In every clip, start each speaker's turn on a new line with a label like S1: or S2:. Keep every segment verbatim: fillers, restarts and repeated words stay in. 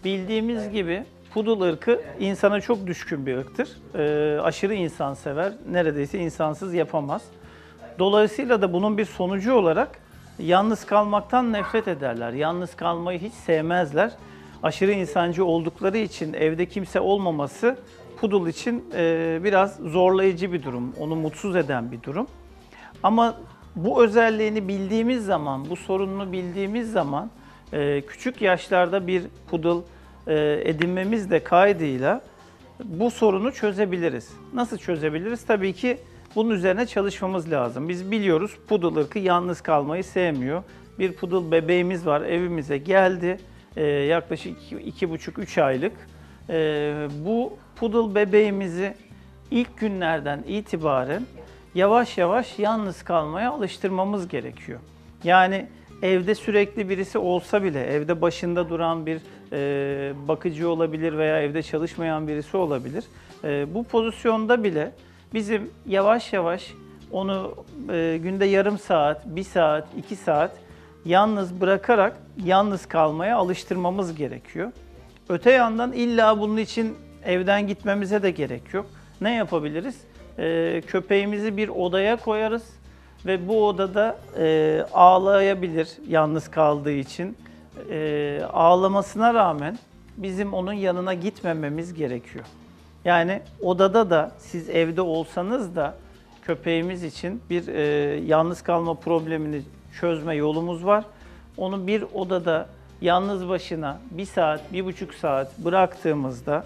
S1: Bildiğimiz gibi Poodle ırkı insana çok düşkün bir ırktır. Ee, aşırı insansever, neredeyse insansız yapamaz. Dolayısıyla da bunun bir sonucu olarak yalnız kalmaktan nefret ederler. Yalnız kalmayı hiç sevmezler. Aşırı insancı oldukları için evde kimse olmaması Poodle için e, biraz zorlayıcı bir durum, onu mutsuz eden bir durum. Ama bu özelliğini bildiğimiz zaman, bu sorununu bildiğimiz zaman e, küçük yaşlarda bir Poodle e, edinmemiz de kaydıyla bu sorunu çözebiliriz. Nasıl çözebiliriz? Tabii ki bunun üzerine çalışmamız lazım. Biz biliyoruz Poodle ırkı yalnız kalmayı sevmiyor. Bir Poodle bebeğimiz var, evimize geldi. E, yaklaşık iki buçuk üç aylık. E, bu Poodle bebeğimizi ilk günlerden itibaren yavaş yavaş yalnız kalmaya alıştırmamız gerekiyor. Yani evde sürekli birisi olsa bile, evde başında duran bir e, bakıcı olabilir veya evde çalışmayan birisi olabilir. E, bu pozisyonda bile bizim yavaş yavaş onu e, günde yarım saat, bir saat, iki saat yalnız bırakarak yalnız kalmaya alıştırmamız gerekiyor. Öte yandan illa bunun için evden gitmemize de gerek yok. Ne yapabiliriz? E, köpeğimizi bir odaya koyarız ve bu odada e, ağlayabilir yalnız kaldığı için. E, ağlamasına rağmen bizim onun yanına gitmememiz gerekiyor. Yani odada da siz evde olsanız da köpeğimiz için bir e, yalnız kalma problemini çözme yolumuz var. Onu bir odada yalnız başına bir saat, bir buçuk saat bıraktığımızda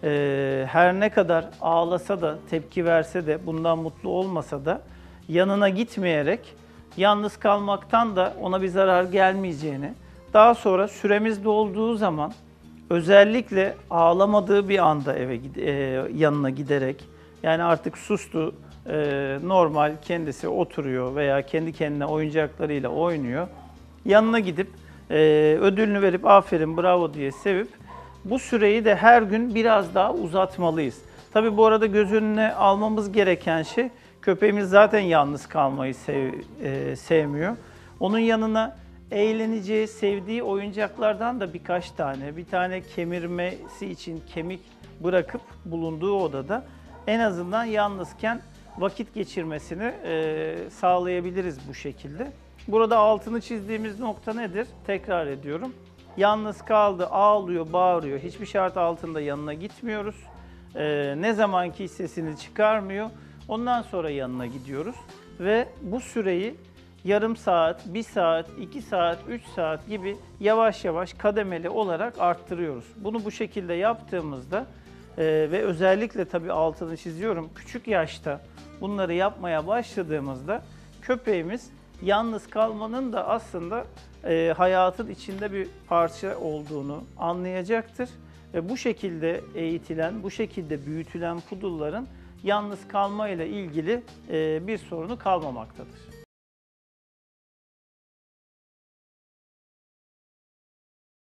S1: e, her ne kadar ağlasa da, tepki verse de, bundan mutlu olmasa da yanına gitmeyerek yalnız kalmaktan da ona bir zarar gelmeyeceğini, daha sonra süremiz dolduğu zaman özellikle ağlamadığı bir anda eve e, yanına giderek, yani artık sustu, e, normal kendisi oturuyor veya kendi kendine oyuncaklarıyla oynuyor. Yanına gidip e, ödülünü verip aferin, bravo diye sevip bu süreyi de her gün biraz daha uzatmalıyız. Tabii bu arada göz önüne almamız gereken şey, köpeğimiz zaten yalnız kalmayı sev, e, sevmiyor. Onun yanına eğleneceği, sevdiği oyuncaklardan da birkaç tane, bir tane kemirmesi için kemik bırakıp bulunduğu odada en azından yalnızken vakit geçirmesini e, sağlayabiliriz bu şekilde. Burada altını çizdiğimiz nokta nedir? Tekrar ediyorum. Yalnız kaldı, ağlıyor, bağırıyor. Hiçbir şart altında yanına gitmiyoruz. E, ne zamanki sesini çıkarmıyor, ondan sonra yanına gidiyoruz. Ve bu süreyi yarım saat, bir saat, iki saat, üç saat gibi yavaş yavaş kademeli olarak arttırıyoruz. Bunu bu şekilde yaptığımızda e, ve özellikle tabii altını çiziyorum, küçük yaşta bunları yapmaya başladığımızda köpeğimiz yalnız kalmanın da aslında e, hayatın içinde bir parça olduğunu anlayacaktır. Ve bu şekilde eğitilen, bu şekilde büyütülen Poodle'ların yalnız kalmayla ilgili e, bir sorunu kalmamaktadır.